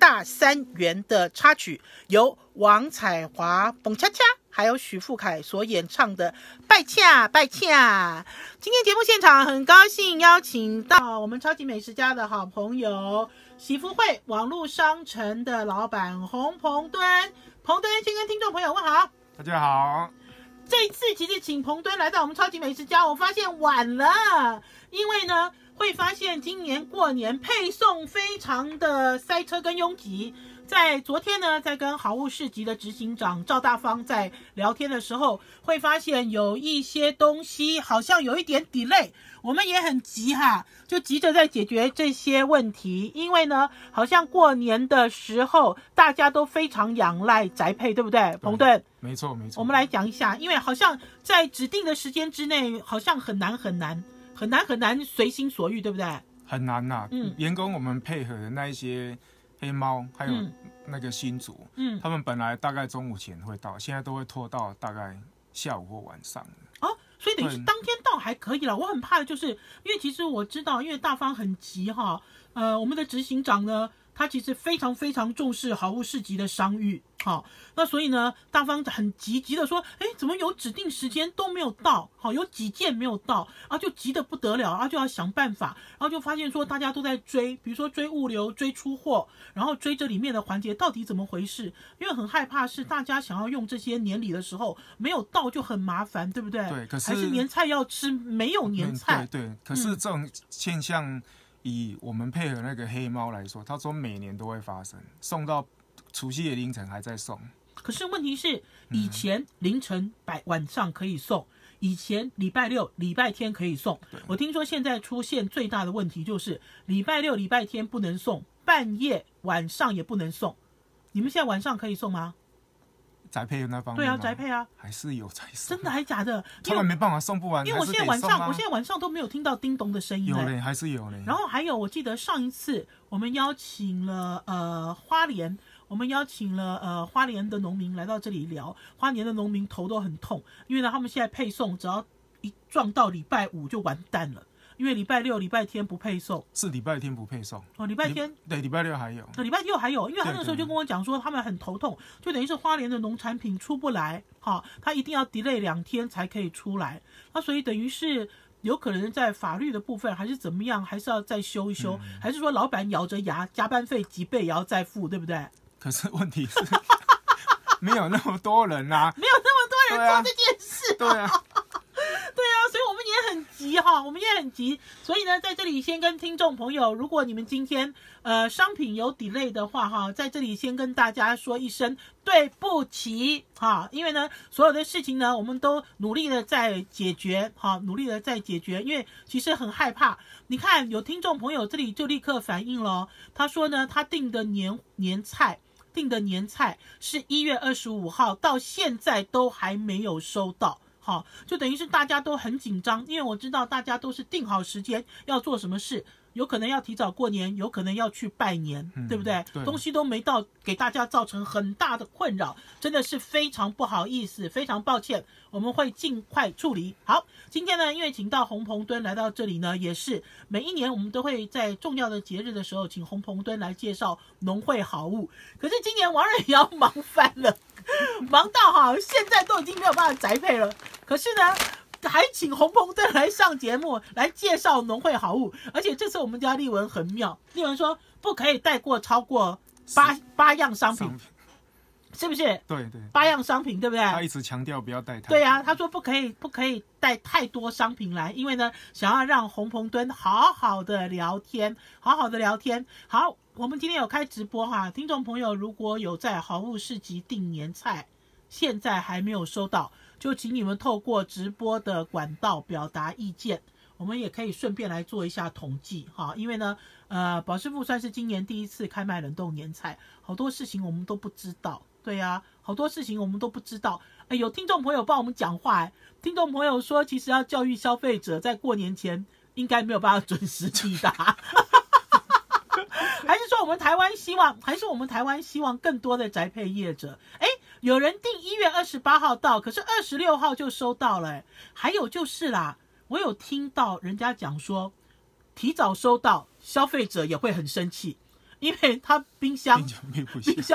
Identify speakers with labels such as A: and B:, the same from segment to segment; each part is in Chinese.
A: 大3元的插曲，由王彩华、蹦恰恰还有许富凯所演唱的拜恰拜恰。今天节目现场很高兴邀请到我们超级美食家的好朋友，喜福会网络商城的老板洪鹏敦。鹏敦先跟听众朋友问好。
B: 大家好。
A: 这一次其实请鹏敦来到我们超级美食家，我发现晚了，因为呢会发现今年过年配送非常的塞车跟拥挤。在昨天呢，在跟好物市集的执行长赵大方在聊天的时候，会发现有一些东西好像有一点 delay， 我们也很急哈，就急着在解决这些问题。因为呢，好像过年的时候大家都非常仰赖宅配，对不对，鹏敦？
B: 没错没错。
A: 我们来讲一下，因为好像在指定的时间之内，好像很难随心所欲，对不对？
B: 很难呐。员工我们配合的那一些黑猫还有那个新竹，他们本来大概中午前会到，现在都会拖到大概下午或晚上。
A: 哦，所以等于是当天到还可以了。我很怕的就是，因为其实我知道，因为大方很急哈，我们的执行长呢，他其实非常非常重视好物市集的商誉，好，那所以呢，大方很急的说，怎么有指定时间都没有到，好，有几件没有到，然后就急得不得了，然后就要想办法，然后就发现说大家都在追，比如说追物流、追出货，然后追这里面的环节到底怎么回事，因为很害怕是大家想要用这些年礼的时候没有到就很麻烦，对不对？
B: 对，可是
A: 还是年菜要吃，没有年菜，
B: 对，可是这种现象。以我们配合那个黑猫来说，他说每年都会发生，送到除夕的凌晨还在送。
A: 可是问题是，以前凌晨晚上可以送，以前礼拜六、礼拜天可以送。我听说现在出现最大的问题就是礼拜六、礼拜天不能送，半夜晚上也不能送。你们现在晚上可以送吗？
B: 宅配那方面，
A: 对啊，宅配啊，
B: 还是有在送。
A: 真的还假的？
B: 他们没办法送不完，
A: 因为我现在晚上都没有听到叮咚的声音。
B: 有嘞，还是有嘞。
A: 然后还有，我记得上一次我们邀请了花莲，花莲的农民来到这里聊，花莲的农民头都很痛，因为呢他们现在配送只要一撞到礼拜五就完蛋了。因为礼拜六、礼拜天不配送，
B: 是礼拜天不配送
A: 哦。礼拜天
B: 对，礼拜六还有，
A: 礼拜六还有，因为他那个时候就跟我讲说，他们很头痛，就等于是花莲的农产品出不来，他一定要 delay 2天才可以出来，那所以等于是有可能在法律的部分还是怎么样，还是要再修一修，还是说老板咬着牙加班费几倍也要再付，对不对？
B: 可是问题是没有那么多人啊，
A: 没有那么多人做这件事，
B: 对啊。
A: 对啊，所以我们也很急哈，所以呢，在这里先跟听众朋友，如果你们今天商品有 delay 的话哈，在这里先跟大家说一声对不起哈，因为呢，所有的事情呢，我们都努力的在解决哈，因为其实很害怕。你看，有听众朋友这里就立刻反映了，他说呢，他订的年菜是1月25号，到现在都还没有收到。好，就等于是大家都很紧张，因为我知道大家都是定好时间要做什么事，有可能要提早过年，有可能要去拜年，对不对？东西都没到，给大家造成很大的困扰，真的是非常不好意思，非常抱歉，我们会尽快处理。好，今天呢，因为请到洪鹏敦来到这里呢，也是每一年我们都会在重要的节日的时候，请洪鹏敦来介绍农会好物。可是今年王瑞瑶忙翻了，忙到现在都已经没有办法宅配了。可是呢，还请洪鹏敦来上节目来介绍农会好物，而且这次我们家立文很妙，立文说不可以带过超过八样商品，是不是？
B: 对
A: ，8样商品，对不对？
B: 他一直强调不要带太多。
A: 对啊，他说不可以带太多商品来，因为呢，想要让洪鹏敦好好的聊天。好，我们今天有开直播哈，听众朋友如果有在好物市集订年菜，现在还没有收到，就请你们透过直播的管道表达意见，我们也可以顺便来做一下统计哈，因为呢，宝师傅算是今年第一次开卖冷冻年菜，好多事情我们都不知道。对啊，好多事情我们都不知道。有听众朋友帮我们讲话，听众朋友说，其实要教育消费者，在过年前应该没有办法准时抵达，还是说我们台湾希望更多的宅配业者，有人订1月28号到，可是26号就收到了。还有就是啦，我有听到人家讲说，提早收到，消费者也会很生气。 因为它冰箱
B: 冰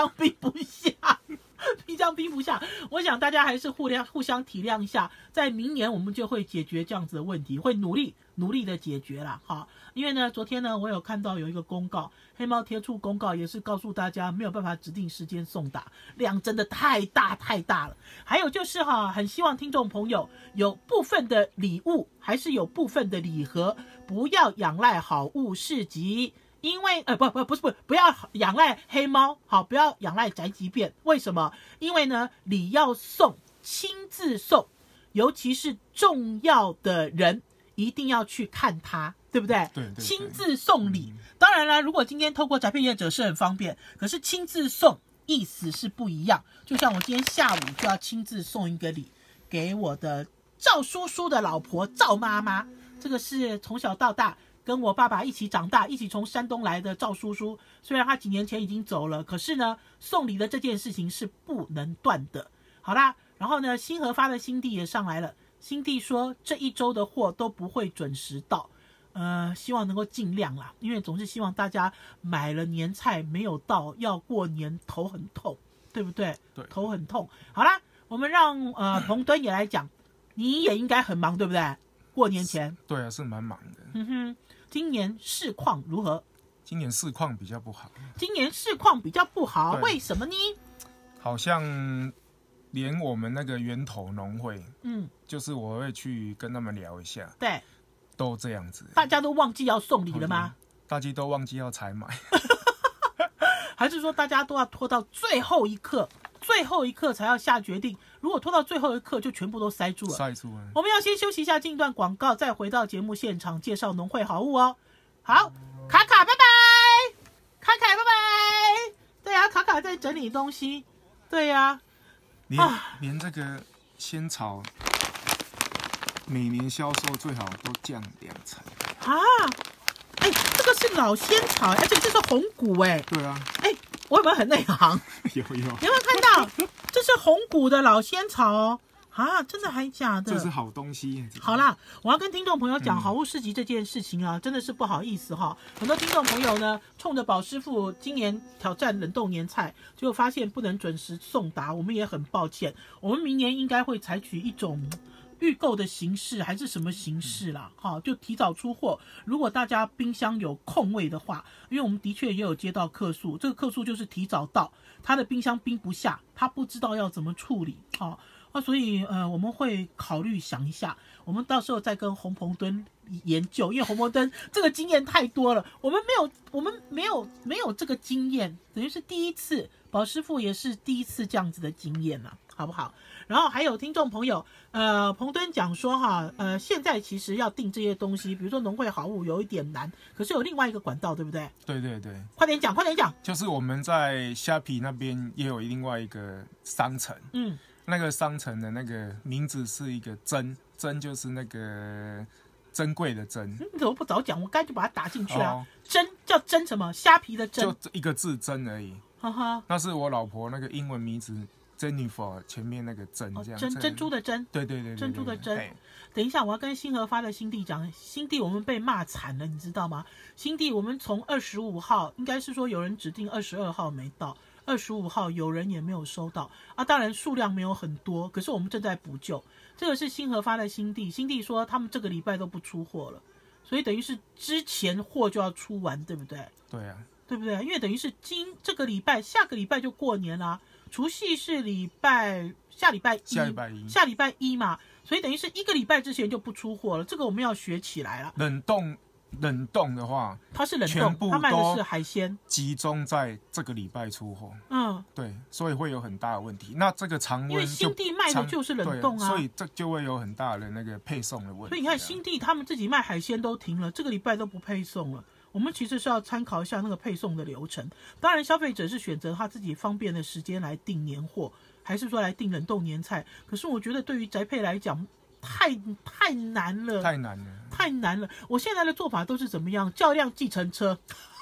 A: 箱冰不下，我想大家还是互相体谅一下，在明年我们就会解决这样子的问题，会努力的解决啦。好，因为呢，昨天呢，我有看到有一个公告，黑猫贴出公告，也是告诉大家没有办法指定时间送达，量真的太大了。还有就是很希望听众朋友有部分的礼物，还是有部分的礼盒，不要仰赖好物市集。因为不要仰赖黑猫，好，不要仰赖宅急便。为什么？因为呢，礼要送，亲自送，尤其是重要的人，一定要去看他，对不对？
B: 对，
A: 亲自送礼。当然了，如果今天透过宅配业者是很方便，可是亲自送意思是不一样。就像我今天下午就要亲自送一个礼给我的赵叔叔的老婆赵妈妈，这个是从小到大跟我爸爸一起长大，一起从山东来的赵叔叔，虽然他几年前已经走了，可是呢，送礼的这件事情是不能断的。好啦，然后呢，新核发的新地也上来了，新地说这一周的货都不会准时到，希望能够尽量啦，因为总是希望大家买了年菜没有到，要过年头很痛，对不对？
B: 对，
A: 头很痛。好啦，我们让彭敦也来讲，你也应该很忙，对不对？过年前。
B: 对啊，是蛮忙的。
A: 今年市况如何？
B: 今年市况比较不好。为什么呢？好像连我们那个源头农会，就是我会去跟他们聊一下，
A: 对，
B: 都这样子。
A: 大家都忘记要送礼了吗？
B: 大家都忘记要采买，
A: 还是说大家都要拖到最后一刻才要下决定？如果拖到最后一刻，就全部都塞住了。我们要先休息一下，进一段广告，再回到节目现场介绍农会好物哦。好，卡卡拜拜，拜拜。对啊，卡卡在整理东西。对啊，
B: 连这个仙草每年销售最好都降2成
A: 啊！这个是老仙草，而且这是红谷
B: 对啊。
A: 我有没有很内行？
B: 有。
A: 你有没有看到？这是红谷的老仙草哦。真的还假的？
B: 这是好东西。
A: 好啦，我要跟听众朋友讲好物市集这件事情啊，真的是不好意思哈。很多听众朋友呢，冲着宝师傅今年挑战冷冻年菜，结果发现不能准时送达，我们也很抱歉。我们明年应该会采取一种预购的形式，还是什么形式啦？就提早出货。如果大家冰箱有空位的话，因为我们的确也有接到客诉，这个客诉就是提早到，他的冰箱冰不下，他不知道要怎么处理。所以我们会考虑想一下，我们到时候再跟洪鹏敦研究，因为洪鹏敦这个经验太多了，我们没有这个经验，等于是第一次，宝师傅也是第一次这样子的经验了，好不好？然后还有听众朋友，彭敦讲说现在其实要订这些东西，比如说农会好物有一点难，可是有另外一个管道，对不对？
B: 对，
A: 快点讲，
B: 就是我们在虾皮那边也有另外一个商城，那个商城的那个名字是一个珍，就是那个珍贵的珍。
A: 你怎么不早讲？我刚才就把它打进去啊。珍叫珍什么？虾皮的珍，
B: 就一个字珍而已。那是我老婆那个英文名字 Jennifer 前面那个珍，这样。
A: 珍珠的珍。对，珍珠的珍。等一下，我要跟新核发的新地讲，新地我们被骂惨了，你知道吗？新地我们从25号，应该是说有人指定22号没到。25号有人也没有收到当然数量没有很多，可是我们正在补救。这个是新核发的新地说他们这个礼拜都不出货了，所以等于是之前货就要出完，对不对？
B: 对啊，
A: 对不对？因为等于是这个礼拜，下个礼拜就过年啦，除夕是下礼拜一嘛，所以等于是1个礼拜之前就不出货了，这个我们要学起来了。
B: 冷冻的话，
A: 它是冷冻，它卖的是海鲜，
B: 集中在这个礼拜出货。对，所以会有很大的问题。那这个常温，
A: 因为新地卖的就是冷冻
B: 所以这就会有很大的那个配送的问题。
A: 所以你看，新地他们自己卖海鲜都停了，这个礼拜都不配送了。我们其实是要参考一下那个配送的流程。当然，消费者是选择他自己方便的时间来订年货，还是说来订冷冻年菜？可是我觉得对于宅配来讲，太难了，太难了。我现在的做法都是怎么样？叫辆计程车，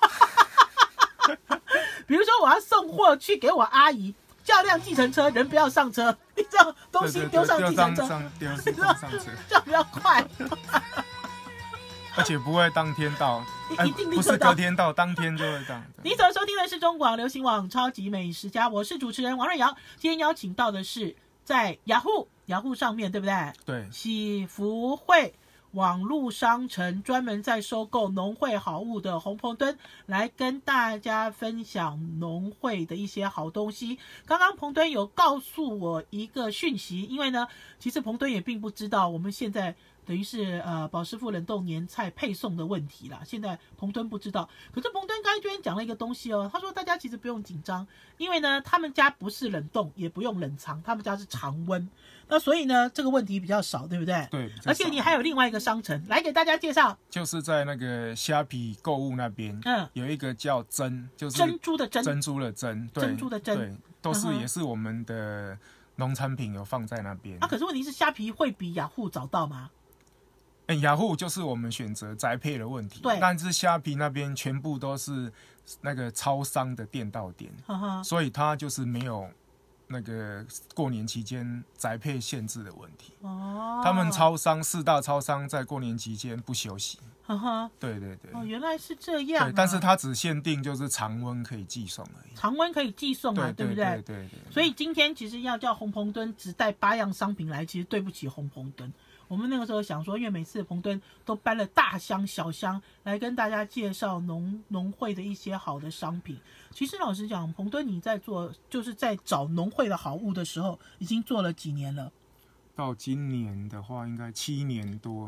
A: 比如说我要送货去给我阿姨，叫辆计程车，人不要上车，你知道东西丢上计程车，
B: 丢上车，
A: 这样比较快。
B: 而且不会当天到，
A: 一定
B: 不是隔天到，当天就会到。
A: 你所收听的是中广流行网超级美食家，我是主持人王瑞瑶。今天邀请到的是在雅虎上面，对不对？
B: 对，
A: 喜福会网络商城专门在收购农会好物的洪鹏敦，来跟大家分享农会的一些好东西。刚刚鹏敦有告诉我一个讯息，因为呢，其实鹏敦也并不知道我们现在等于是宝师傅冷冻年菜配送的问题啦。现在鹏敦不知道，可是鹏敦刚才居然讲了一个东西哦，他说大家其实不用紧张，因为呢他们家不是冷冻，也不用冷藏，他们家是常温。那所以呢，这个问题比较少，对不对？
B: 对，
A: 而且你还有另外一个商城，来给大家介绍，
B: 就是在那个虾皮购物那边，有一个叫珍，就是
A: 珍珠的珍，
B: 珍珠的珍，
A: 珍珠的珍，
B: 对，都是也是我们的农产品有放在那边。
A: 可是问题是虾皮会比雅虎找到吗？
B: 雅虎就是我们选择宅配的问题，
A: 对，
B: 但是虾皮那边全部都是那个超商的店到店，所以它就是没有那个过年期间宅配限制的问题。他们4大超商在过年期间不休息。对对对。
A: 原来是这样。
B: 对，但是它只限定就是常温可以寄送而已。
A: 常温可以寄送啊，对不对？
B: 对。
C: 所以今天其实要叫洪鹏敦只带8样商品来，其实对不起洪鹏敦。我们那个时候想说，因为每次鹏敦都搬了大箱小箱来跟大家介绍农会的一些好的商品。其实老实讲，鹏敦你在做就是在找农会的好物的时候，已经做了几年了？
B: 到今年的话，应该7年多。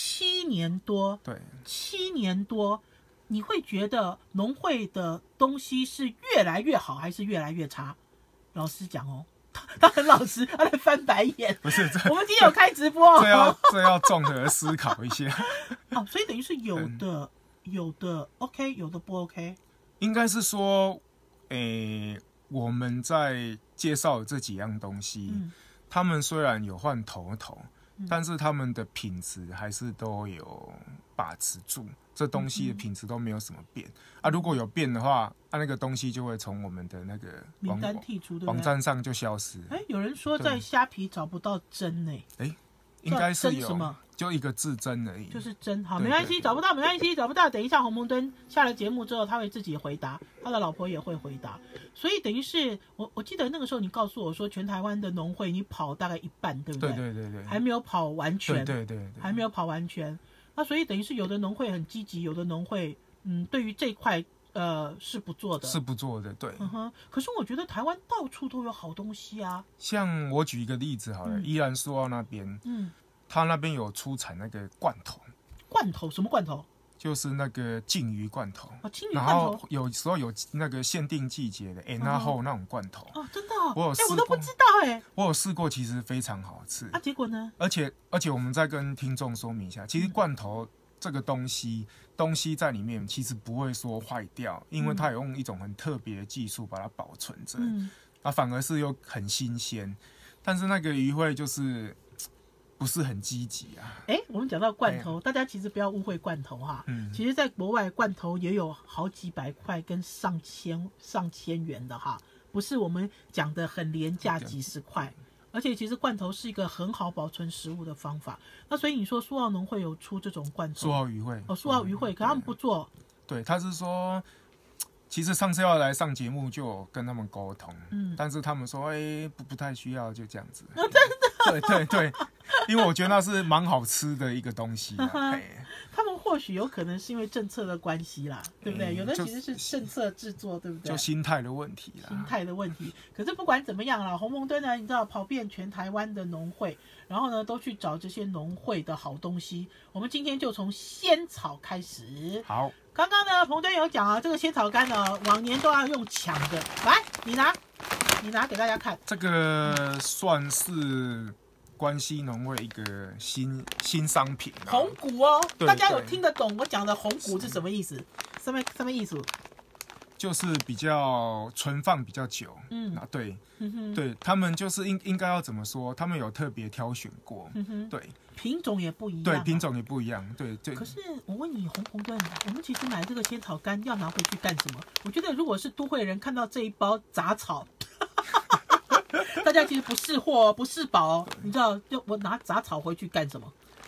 A: 7年多，
B: 对
A: ，7年多。你会觉得农会的东西是越来越好，还是越来越差？老实讲哦。他很老实，他在翻白眼。
B: 不是，
A: 我们今天有开直播，
B: 这要综合思考一下。
A: 所以等于是有的 OK， 有的不 OK。
B: 应该是说，我们在介绍这几样东西，他们虽然有换头，但是他们的品质还是都有把持住。这东西的品质都没有什么变如果有变的话，那个东西就会从我们的那个
A: 名单剔除，对不对？
B: 网站上就消失。
A: 有人说在虾皮找不到真呢。
B: 应该是有
A: 什么？
B: 就一个字真而已，
A: 就是真。好，没关系，找不到没关系，找不到。等一下洪鹏敦下了节目之后，他会自己回答，他的老婆也会回答。所以等于是我记得那个时候你告诉我说，全台湾的农会你跑大概一半，对不对？
B: 对，
A: 还没有跑完全。
B: 对，
A: 还没有跑完全。那所以等于是有的农会很积极，有的农会对于这一块是不做的，
B: 对。
A: 可是我觉得台湾到处都有好东西啊。
B: 像我举一个例子好了，宜兰苏澳那边，他那边有出产那个罐头。
A: 罐头？什么罐头？
B: 就是那个鲭鱼罐头。
A: 鲭鱼罐头。
B: 然后有时候有那个限定季节的然后那种罐头。
A: 真的？
B: 我
A: 都不知道
B: 我有试过，其实非常好吃。
A: 结果呢？
B: 而且我们再跟听众说明一下，其实罐头这个东西在里面其实不会说坏掉，因为它有用一种很特别的技术把它保存着，反而是又很新鲜。但是那个鱼会就是不是很积极啊。
A: 我们讲到罐头，大家其实不要误会罐头哈。其实在国外罐头也有好几百块跟上千元的哈，不是我们讲的很廉价几十块。而且其实罐头是一个很好保存食物的方法。那所以你说苏澳农会有出这种罐头？
B: 苏澳渔会。
A: 苏澳渔会，可他们不做。
B: 对，他是说，其实上次要来上节目就有跟他们沟通，但是他们说，不太需要，就这样子。
A: 真的？
B: 对，因为我觉得那是蛮好吃的一个东西。
A: 他们或许有可能是因为政策的关系啦，对不对？有的其实是政策制作，对不对？
B: 就心态的问题啦。
A: 心态的问题。可是不管怎么样啦，洪鹏敦呢，你知道跑遍全台湾的农会，然后呢都去找这些农会的好东西。我们今天就从仙草开始。
B: 好。
A: 刚刚呢，鹏敦有讲这个仙草干呢，往年都要用抢的。来，你拿给大家看。
B: 这个算是关西农会一个新商品
A: 红谷哦，大家有听得懂我讲的红谷是什么意思？什么意思？
B: 就是比较存放比较久。对，对他们就是应该要怎么说？他们有特别挑选过。对，
A: 品种也不一样。
B: 对，品种也不一样。对。
A: 可是我问你，洪鹏敦，我们其实买这个仙草干要拿回去干什么？我觉得如果是都会人看到这一包杂草。大家其实不是货不是宝，你知道我拿杂草回去干什么？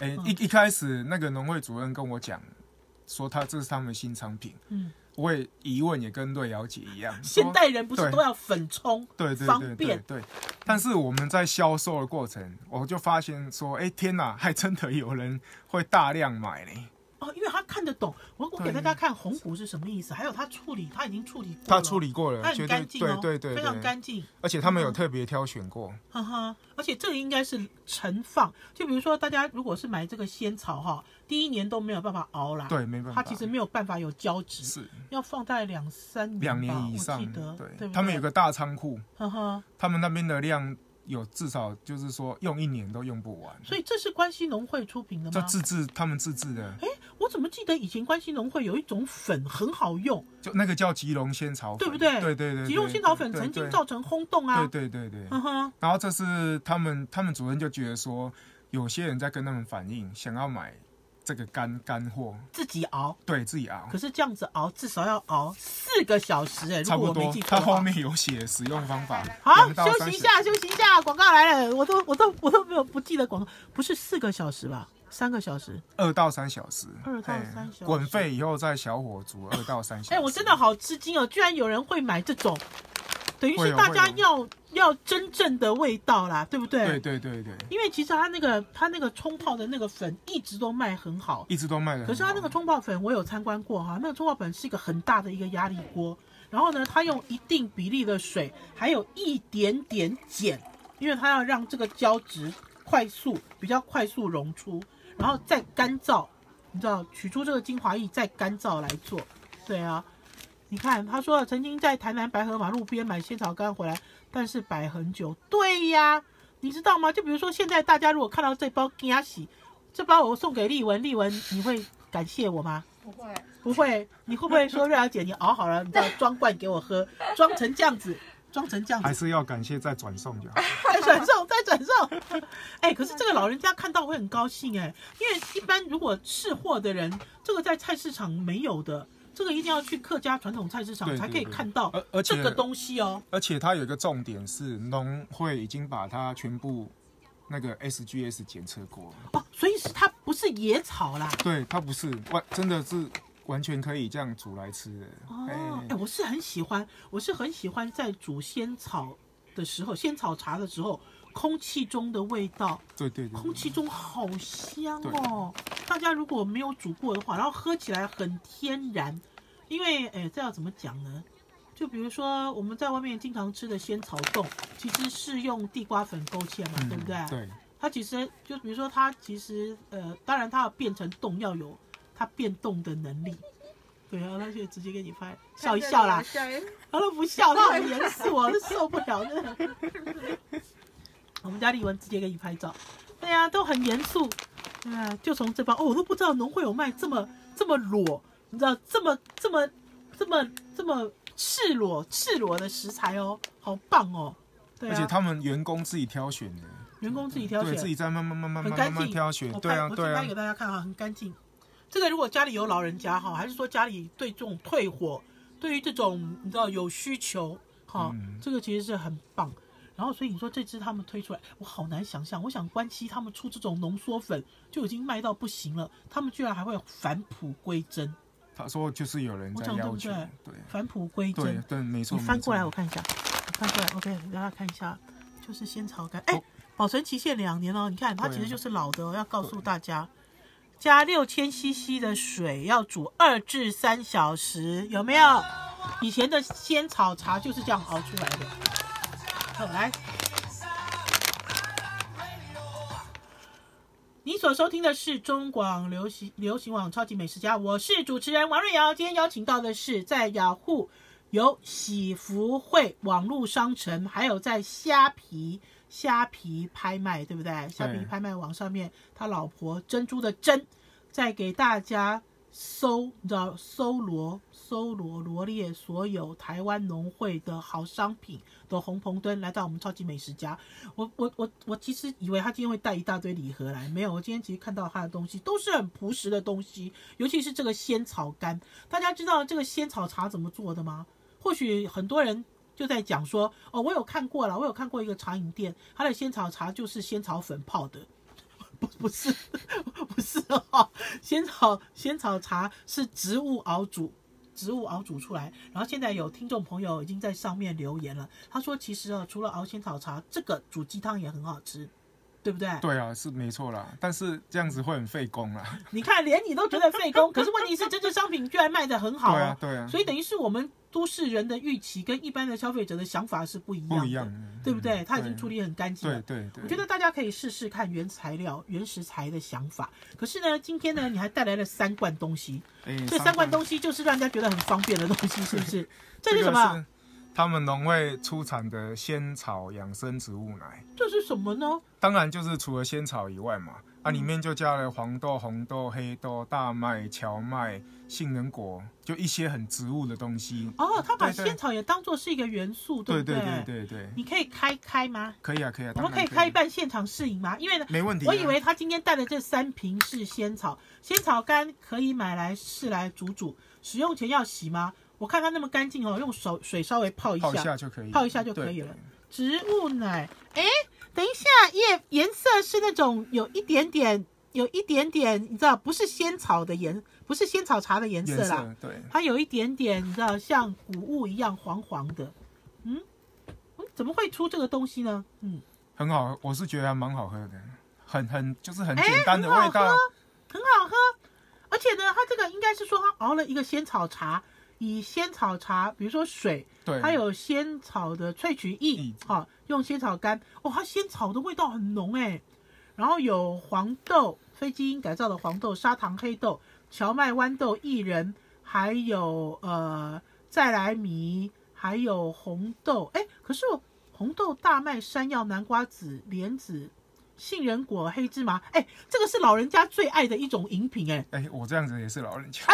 B: 一开始那个农会主任跟我讲说这是他们的新商品，我也疑问也跟瑞瑶姐一样，
A: 现代人不是都要粉冲，
B: 对，
A: 方便，
B: 对。但是我们在销售的过程，我就发现说，天哪，还真的有人会大量买呢。
A: 因为他看得懂，我给大家看红骨是什么意思，还有他已经处理过了，
B: 他处理过了，
A: 他很干净哦，
B: 对，
A: 非常干净，
B: 而且他们有特别挑选过，
A: 而且这个应该是盛放，就比如说大家如果是买这个仙草第一年都没有办法熬啦，
B: 对，没办法，
A: 它其实没有办法有胶质，
B: 是
A: 要放大概2-3年，2
B: 年以上，
A: 我记得，对，
B: 他们有个大仓库，他们那边的量。有至少就是说用1年都用不完，
A: 所以这是关西农会出品的吗？
B: 他们自制的。
A: 我怎么记得以前关西农会有一种粉很好用，
B: 就那个叫吉隆仙草粉，
A: 对不对？
B: 对，
A: 吉隆仙草粉曾经造成轰动啊。
B: 对。然后这是他们主任就觉得说，有些人在跟他们反映，想要买这个干货，
A: 自己熬，
B: 对自己熬。
A: 可是这样子熬至少要熬4个小时，
B: 差不多。他后面有写使用方法。
A: 好，休息一下，广告来了，我都没有不记得广告，不是4个小时吧？3个小时
B: ，2到3小时
A: ，2到3小时，
B: 滚沸以后再小火煮2到3小时。
A: 我真的好吃惊哦，居然有人会买这种。等于是大家要真正的味道啦，对不对？
B: 对。
A: 因为其实他那个冲泡的那个粉一直都卖很好，
B: 一直都卖的。
A: 可是他那个冲泡粉我有参观过那个冲泡粉是一个很大的一个压力锅，然后呢，他用一定比例的水，还有一点点碱，因为他要让这个胶质比较快速溶出，然后再干燥，你知道，取出这个精华液再干燥来做。对啊。你看，他说曾经在台南白河马路边买仙草干回来，但是摆很久。对呀，你知道吗？就比如说现在大家如果看到这包惊喜，这包我送给丽文，你会感谢我吗？不会。你会不会说瑞瑶姐，你熬好了，你再装罐给我喝，装成这样子，
B: 还是要感谢再转送就好。
A: 再转送。可是这个老人家看到会很高兴因为一般如果识货的人，这个在菜市场没有的。这个一定要去客家传统菜市场才可以看到这个东西哦。
B: 而且它有一个重点是，农会已经把它全部那个 SGS 检测过了
A: 所以它不是野草啦。
B: 对，它不是真的是完全可以这样煮来吃的。
A: 我是很喜欢在煮仙草的时候，仙草茶的时候，空气中的味道，
B: 对，
A: 空气中好香哦。大家如果没有煮过的话，然后喝起来很天然，因为这要怎么讲呢？就比如说我们在外面经常吃的仙草冻，其实是用地瓜粉勾芡嘛，对不对？
B: 对。
A: 它其实就比如说它其实当然它要变成冻要有它变冻的能力。对啊，他就直接给你拍，笑一笑啦。他都不笑，他很严肃，我受不了的。我们家丽文直接给你拍照，对呀，都很严肃。就从这包我都不知道农会有卖这么裸，你知道这么赤裸的食材哦，好棒哦。对啊，
B: 而且他们员工自己挑选的，对，自己在慢慢挑选。对啊，
A: 我拍给大家看很干净。这个如果家里有老人家还是说家里对这种退火，对于这种你知道有需求这个其实是很棒。然后所以你说这支他们推出来，我好难想象。我想关西他们出这种浓缩粉就已经卖到不行了，他们居然还会返璞归真。
B: 他说就是有人在要求，
A: 对，返璞归真，
B: 对，没错。
A: 你翻过来我看一下，翻过来 ，OK， 给大家看一下，就是仙草干，保存期限2年哦。你看它其实就是老的要告诉大家。加6000cc 的水要煮2至3小时，有没有？以前的仙草茶就是这样熬出来的。好，来，你所收听的是中广流行网超级美食家，我是主持人王瑞瑶。今天邀请到的是在雅虎有喜福会网络商城，还有在虾皮拍卖，对不对？虾皮拍卖网上面，他老婆珍珠的珍，在给大家搜罗列所有台湾农会的好商品的红棚灯，来到我们超级美食家。我其实以为他今天会带一大堆礼盒来，没有。我今天其实看到他的东西都是很朴实的东西，尤其是这个仙草干。大家知道这个仙草茶怎么做的吗？或许很多人就在讲说，我有看过了，我有看过一个茶饮店，它的仙草茶就是仙草粉泡的。 不是哦，仙草茶是植物熬煮出来，然后现在有听众朋友已经在上面留言了，他说其实除了熬仙草茶，这个煮鸡汤也很好吃。对不对？
B: 对啊，是没错啦，但是这样子会很费工啦。
A: 你看，连你都觉得费工，可是问题是，这支商品居然卖得很好。
B: 对啊，对啊。
A: 所以等于是我们都市人的预期跟一般的消费者的想法是不一样的，对不对？他已经处理很干净了。
B: 对。
A: 我觉得大家可以试试看原食材的想法。可是呢，今天呢，你还带来了3罐东西，这3罐东西就是让人家觉得很方便的东西，是不是？这是什么？
B: 他们农会出产的仙草养生植物奶，
A: 这是什么呢？
B: 当然就是除了仙草以外嘛，里面就加了黄豆、红豆、黑豆、大麦、荞麦、杏仁果，就一些很植物的东西。
A: 他把仙草也当作是一个元素，对不对？
B: 对。
A: 你可以开吗？
B: 可以啊。
A: 我们可以开一半现场试饮吗？因为呢，
B: 没问题。
A: 我以为他今天带的这3瓶是仙草干，可以买来试来煮，使用前要洗吗？我看它那么干净哦，用水稍微泡一下就可以了。植物奶，等一下，颜色是那种有一点点，你知道，不是仙草茶的颜色啦。
B: 对，
A: 它有一点点，你知道，像谷物一样黄黄的。怎么会出这个东西呢？
B: 很好，我是觉得还蛮好喝的，就是很简单的味道，
A: 很好喝。而且呢，它这个应该是说它熬了一个仙草茶。以仙草茶，比如说水，它有仙草的萃取液，用仙草干，它仙草的味道很浓然后有黄豆，非基因改造的黄豆、砂糖黑豆、荞麦、豌豆、薏仁，还有再来米，还有红豆，可是红豆、大麦、山药、南瓜子、莲子、杏仁果、黑芝麻，这个是老人家最爱的一种饮品
B: 我这样子也是老人家。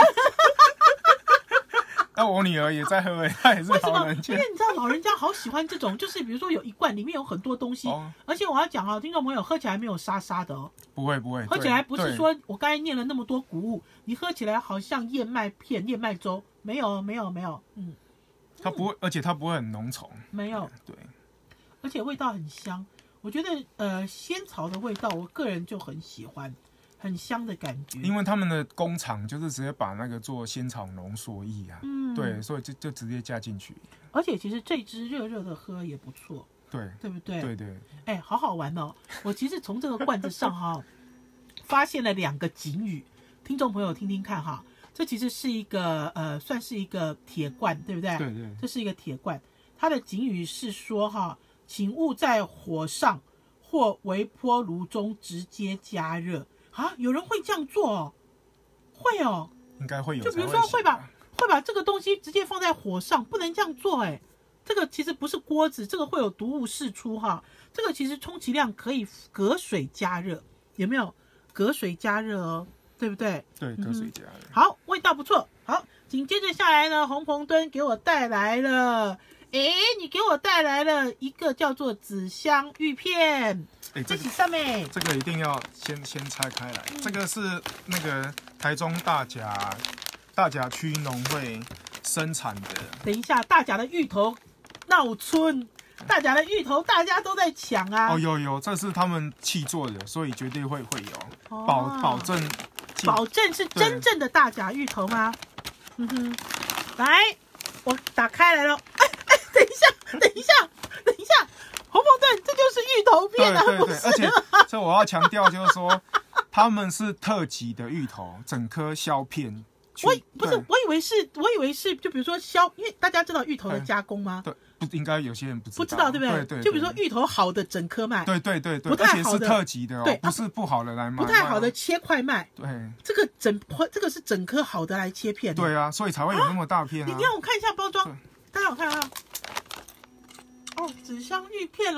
B: 那我女儿也在喝，她也是老人家。
A: 因为你知道老人家好喜欢这种，就是比如说有一罐里面有很多东西，而且我要讲听众朋友喝起来没有沙沙的
B: 不会，
A: 喝起来不是说我刚才念了那么多谷物，你喝起来好像燕麦片、燕麦粥，没有，
B: 它不会，而且它不会很浓稠，
A: 没有，
B: 对，
A: 而且味道很香，我觉得仙草的味道，我个人就很喜欢。很香的感觉，
B: 因为他们的工厂就是直接把那个做仙草浓缩液啊，对，所以就直接加进去。
A: 而且其实这支热热的喝也不错，对不对？
B: 对，
A: 好好玩哦！我其实从这个罐子上发现了2个警语，听众朋友听听看这其实是一个算是一个铁罐，对不对？
B: 对，
A: 这是一个铁罐，它的警语是说请勿在火上或微波炉中直接加热。有人会这样做会
B: 应该会有。
A: 就比如说会把这个东西直接放在火上，不能这样做这个其实不是锅子，这个会有毒物释出这个其实充其量可以隔水加热，有没有？隔水加热对不对？
B: 对，隔水加热。
A: 好，味道不错。好，紧接着下来呢，洪鹏敦给我带来了。你给我带来了一个叫做紫香芋片，这是什么？
B: 这个一定要先拆开来。这个是那个台中大甲区农会生产的。
A: 等一下，大甲的芋头闹春，大甲的芋头大家都在抢啊！
B: 有，这是他们契做的，所以绝对会有，保证是
A: 真正的大甲芋头吗？来，我打开来了。等一下，洪鹏敦，这就是芋头片啊！
B: 对，而且这我要强调就是说，他们是特级的芋头，整颗削片。我
A: 以为是，就比如说因为大家知道芋头的加工吗？
B: 对，不应该有些人不
A: 知道，对不对？
B: 对，
A: 就比如说芋头好的整颗卖，
B: 对，
A: 不太好的
B: 而且是特级的
A: 对，
B: 不是不好的来卖，
A: 不太好的切块卖。
B: 对，
A: 这个是整颗好的来切片。
B: 对啊，所以才会有那么大片。
A: 你让我看一下包装，大家好看啊！紫香芋片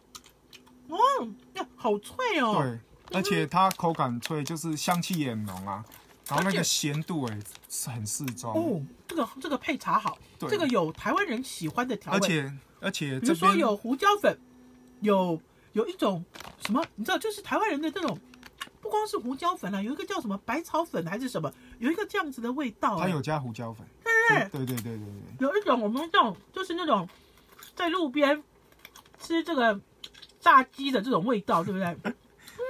A: 好脆哦。
B: 对，而且它口感脆，就是香气也很浓啊。然后那个咸度很适中
A: 这个配茶好，这个有台湾人喜欢的调味，
B: 而且
A: 比如说有胡椒粉，有一种什么，你知道，就是台湾人的这种，不光是胡椒粉有一个叫什么百草粉还是什么，有一个这样子的味道。
B: 它有加胡椒粉，对，
A: 有一种我们这种就是那种在路边吃这个炸鸡的这种味道，对不对？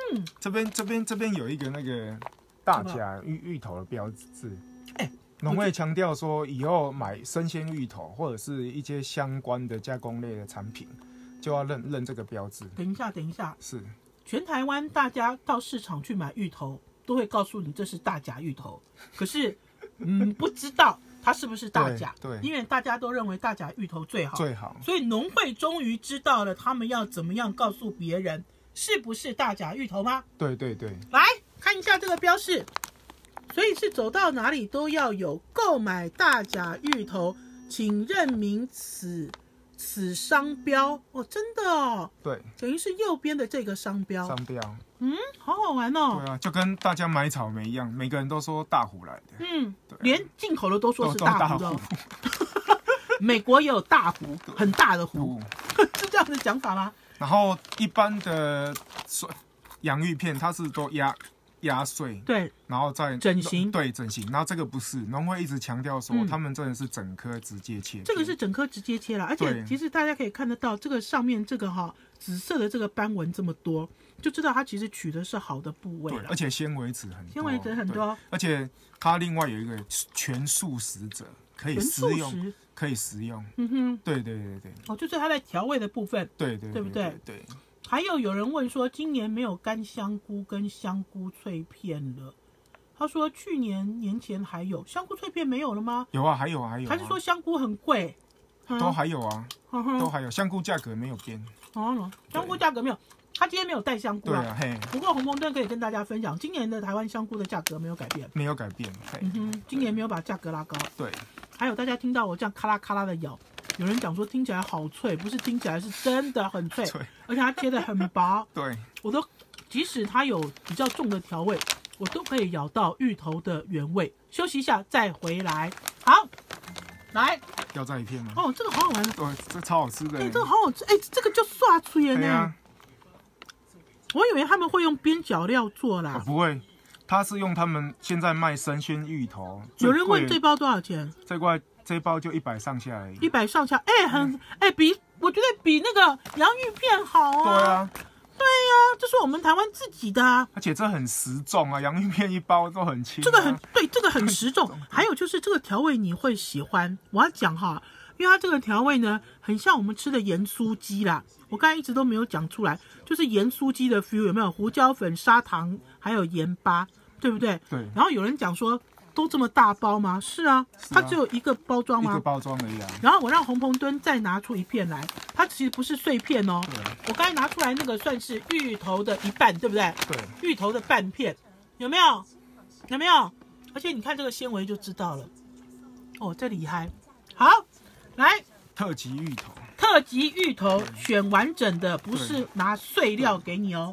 B: 这边有一个那个大甲芋头的标志。农会强调说，以后买生鲜芋头或者是一些相关的加工类的产品，就要认这个标志。
A: 等一下，
B: 是
A: 全台湾大家到市场去买芋头，都会告诉你这是大甲芋头，可是不知道它是不是大甲，对，因为大家都认为大甲芋头最好，所以农会终于知道了他们要怎么样告诉别人是不是大甲芋头吗？
B: 对，
A: 来看一下这个标示。所以是走到哪里都要有购买大甲芋头，请认明此商标哦，真的哦，
B: 对，
A: 等于是右边的这个商标，好好玩哦。
B: 对啊，就跟大家买草莓一样，每个人都说大湖来的，
A: 连进口的都说是大湖的，美国也有大湖，很大的湖，是这样的讲法吗？
B: 然后一般的洋芋片，它是都压碎，
A: 对，
B: 然后再
A: 整形，
B: 对，整形。然后这个不是，农会一直强调说，他们真的是整颗直接切。
A: 这个是整颗直接切了，而且其实大家可以看得到，这个上面这个紫色的这个斑纹这么多，就知道它其实取的是好的部位了。
B: 而且纤维质很多，
A: 而
B: 且它另外有一个全素食者可以食用，对。
A: 哦，就是它在调味的部分，
B: 对
A: 不对？
B: 对。
A: 还有人问说，今年没有干香菇跟香菇脆片了。他说去年前还有香菇脆片，没有了吗？
B: 有啊，还有。
A: 还是说香菇很贵？
B: 都还有啊，都还有，香菇价格没有变。
A: 香菇价格没有，他今天没有带香菇
B: 啊。对啊，
A: 不过红红灯可以跟大家分享，今年的台湾香菇的价格没有改变。
B: 没有改变。
A: 今年没有把价格拉高。
B: 对。
A: 还有大家听到我这样咔啦咔啦的咬。有人讲说听起来好脆，不是听起来是真的很脆，而且它切得很薄。
B: 对，
A: 我都即使它有比较重的调味，我都可以咬到芋头的原味。休息一下再回来。好，来
B: 要再一片吗？
A: 哦，这个好好玩的，
B: 对，这超好吃的。
A: 这个好好吃，这个就刷脆了呢。我以为他们会用边角料做啦，
B: 不会，他是用他们现在卖生鲜芋头。
A: 有人问这包多少钱？
B: 这包就100上下而已。
A: 100上下，我觉得比那个洋芋片好啊。对啊，这是我们台湾自己的啊。
B: 而且这很实重啊，洋芋片一包都很轻。
A: 这个很实重。还有就是这个调味你会喜欢，我要讲哈，因为它这个调味呢，很像我们吃的盐酥鸡啦。我刚才一直都没有讲出来，就是盐酥鸡的 feel 有没有？胡椒粉、砂糖还有盐巴，对不对？
B: 对。
A: 然后有人讲说，都这么大包吗？是啊，它只有一个包装吗？
B: 一个包装而已啊。
A: 然后我让洪鹏敦再拿出一片来，它其实不是碎片哦。我刚才拿出来那个算是芋头的一半，对不对？
B: 对。
A: 芋头的半片，有没有？而且你看这个纤维就知道了。哦，这厉害。好，来。
B: 特级芋头
A: 选完整的，不是拿碎料给你哦。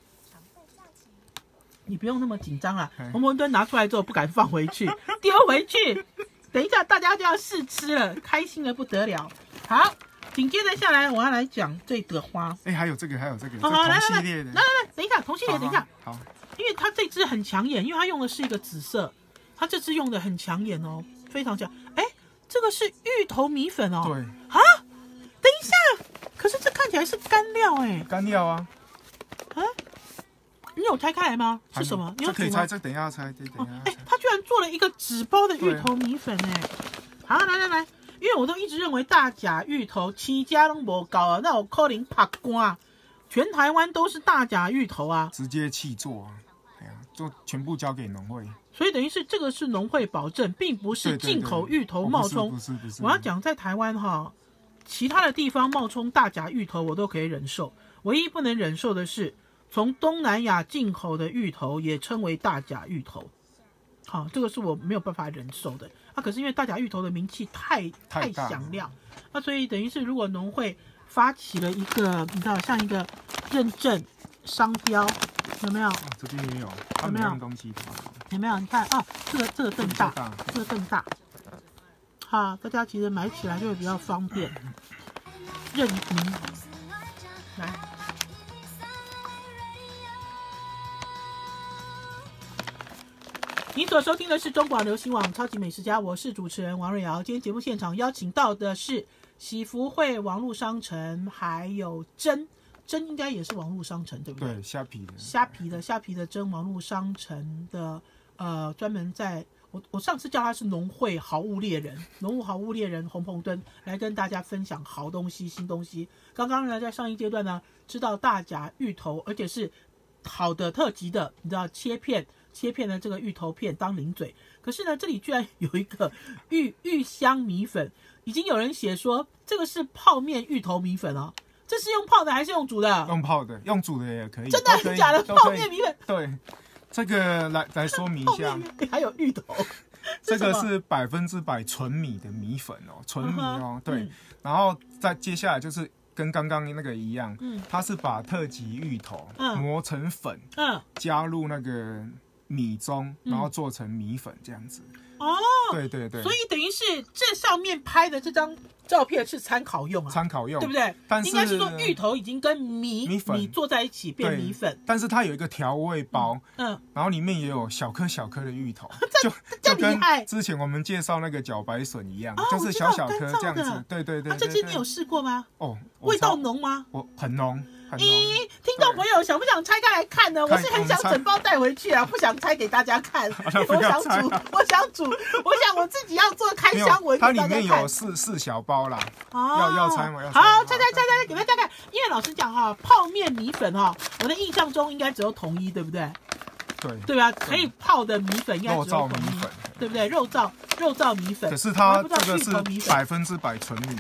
A: 你不用那么紧张啦，洪鹏敦拿出来之后不敢放回去，丢回去。等一下大家就要试吃了，开心的不得了。好，紧接着下来我要来讲这个花。
B: 还有这个，同系列的。
A: 来，等一下，同系列，等一下。
B: 好，
A: 因为它这支很抢眼，因为它用的是一个紫色，它这支用的很抢眼哦，非常抢。这个是芋头米粉哦。
B: 对。
A: 等一下，可是这看起来是干料
B: 干料啊。
A: 你有拆开来吗？是什么？
B: 这可以拆，这等一下拆，
A: 他居然做了一个纸包的芋头米粉好，来，因为我都一直认为大甲芋头起家都没搞啊，那我可能拍光，全台湾都是大甲芋头啊，
B: 直接契作啊，就全部交给农会。
A: 所以等于是这个是农会保证，并不是进口芋头冒充。
B: 不是。
A: 我要讲在台湾其他的地方冒充大甲芋头我都可以忍受，唯一不能忍受的是从东南亚进口的芋头也称为大甲芋头。这个是我没有办法忍受的。可是因为大甲芋头的名气太响亮，那所以等于是如果农会发起了一个你知道像一个认证商标，有没有？
B: 这边也有，他们用东西
A: 有没有？你看这个更大，这个更大。大家其实买起来就会比较方便。认明，来，你所收听的是中广流行网超级美食家，我是主持人王瑞瑶。今天节目现场邀请到的是喜福会网络商城，还有真蒸应该也是网络商城，对不对？
B: 对，虾皮
A: 的蒸网络商城的，专门在我上次叫他是农会好物猎人，农务好物猎人洪鹏敦来跟大家分享好东西、新东西。刚刚呢，在上一阶段呢，知道大甲芋头，而且是好的特级的，你知道切片的这个芋头片当零嘴。可是呢，这里居然有一个芋香米粉，已经有人写说这个是泡面芋头米粉哦。这是用泡的还是用煮的？
B: 用泡的，用煮的也可以。
A: 真的还是假的？泡面米粉？
B: 对，这个来说明一下。
A: 还有芋头。
B: 这个是100%纯米的米粉哦，纯米哦，对。然后再接下来就是跟刚刚那个一样，它是把特级芋头磨成粉，加入那个米中，然后做成米粉这样子。
A: 哦，
B: 对对对，
A: 所以等于是这上面拍的这张照片是参考用啊，
B: 参考用，
A: 对不对？
B: 但是
A: 应该是说芋头已经跟米做在一起变米粉，
B: 但是它有一个调味包，然后里面也有小颗小颗的芋头，就跟之前我们介绍那个茭白笋一样，就是小小颗这样子。对对对。
A: 这支你有试过吗？
B: 哦，
A: 味道浓吗？
B: 很浓。
A: 咦，听众朋友想不想拆开来看呢？我是很想整包带回去啊，不想拆给大家看。我想煮，我想我自己要做开箱文。
B: 它里面有四小包啦，要拆吗？
A: 好，拆，给大家看。因为老实讲哈，泡面米粉哈，我的印象中应该只有统一，对不对？对吧？可以泡的米粉应该只有统一，对不对？肉燥米粉。
B: 可是它这个是100%纯米。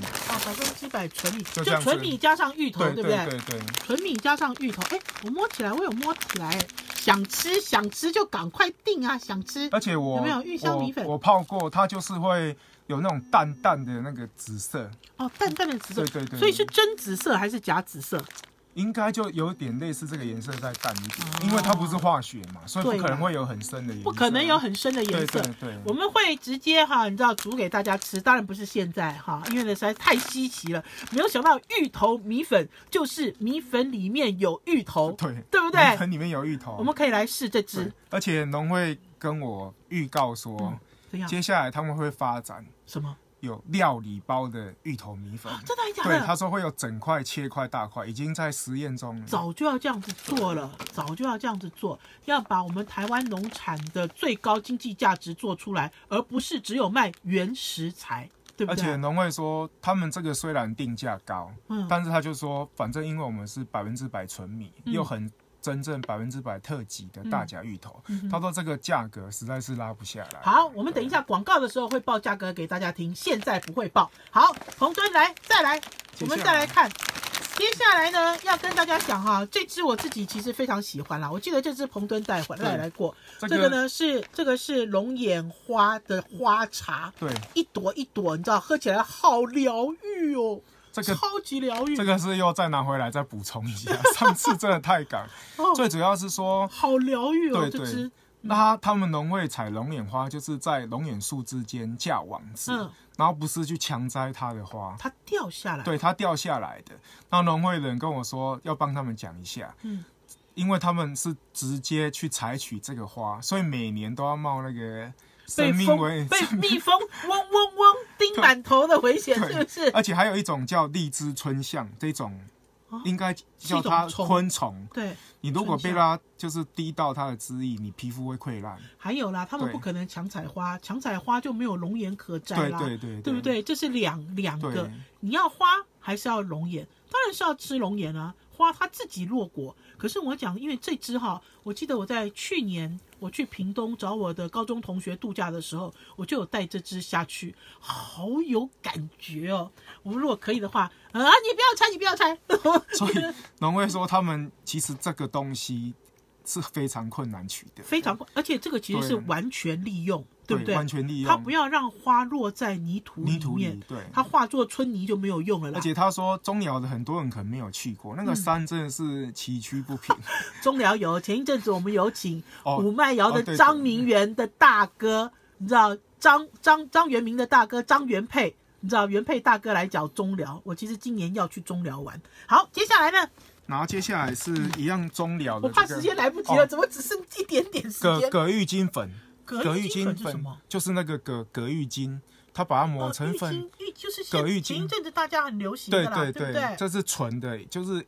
A: 100%纯米，就纯米加上芋头，对不对？
B: 对。
A: 纯米加上芋头，我摸起来，我有摸起来，想吃就赶快订啊！想吃。
B: 而且有
A: 没有芋香米粉？
B: 我泡过，它就是会有那种淡淡的那个紫色。
A: 哦，淡淡的紫色。
B: 对。
A: 所以是真紫色还是假紫色？
B: 应该就有点类似这个颜色再淡一点，因为它不是化学嘛，所以不可能会有很深的颜色。
A: 不可能有很深的颜色。
B: 对。
A: 我们会直接你知道煮给大家吃，当然不是现在因为呢实在太稀奇了。没有想到芋头米粉就是米粉里面有芋头，对不对？
B: 米粉里面有芋头，
A: 我们可以来试这支。
B: 而且农会跟我预告说，接下来他们会发展
A: 什么？
B: 有料理包的芋头米粉，
A: 真的还假的？
B: 对，他说会有整块切块大块，已经在实验中了。
A: 早就要这样子做了，要把我们台湾农产的最高经济价值做出来，而不是只有卖原食材，对不对？
B: 而且农会说，他们这个虽然定价高，但是他就说，反正因为我们是100%纯米，又很真正100%特级的大甲芋头，他说这个价格实在是拉不下来。
A: 好，我们等一下广告的时候会报价格给大家听，现在不会报。好，彭敦再来，我们再来看。接下来呢，要跟大家讲这支我自己其实非常喜欢啦。我记得这支彭敦带来过，这个呢是龙眼花的花茶，对，一朵一朵，你知道喝起来好疗愈哦。这个超级疗愈，
B: 这个是又再拿回来再补充一下，上次真的太赶。最主要是说
A: 好疗愈哦，
B: 对。那他们农会采龙眼花，就是在龙眼树之间架网子，然后不是去强摘它的花，
A: 它掉下来，
B: 对，它掉下来的。那农会的人跟我说要帮他们讲一下，因为他们是直接去采取这个花，所以每年都要冒那个
A: 被蜜蜂嗡嗡嗡叮满头的危险，是不是？
B: 而且还有一种叫荔枝春象，这种应该叫它昆虫。对，你如果被它就是滴到它的汁液，你皮肤会溃烂。
A: 还有啦，他们不可能强采花，强采花就没有龙眼可摘啦。对不对？这是两个，你要花还是要龙眼？当然是要吃龙眼啊。花它自己落果，可是我讲，因为这支我记得我在去年我去屏东找我的高中同学度假的时候，我就有带这支下去，好有感觉哦。我们如果可以的话，你不要拆。
B: 所以农会说他们其实这个东西是非常困难取得，
A: 非常困，而且这个其实是完全利用。对不对？
B: 完全利用，
A: 它不要让花落在泥土里面，
B: 对，
A: 它化作春泥就没有用了啦。
B: 而且他说中寮的很多人可能没有去过，那个山真的是崎岖不平。
A: 中寮有，前一阵子我们有请武麦窑的张明元的大哥，你知道张元明的大哥张元佩，你知道元佩大哥来讲中寮，我其实今年要去中寮玩。好，接下来呢？
B: 然后接下来是一样中寮的，
A: 我怕时间来不及了，怎么只剩一点点时间？
B: 葛玉金粉。
A: 葛玉金粉是什么？
B: 就是那个葛玉金，它把它磨成粉。
A: 就是
B: 葛玉金，
A: 前一阵子大家很流行的啦，对不对？
B: 这是纯的，就是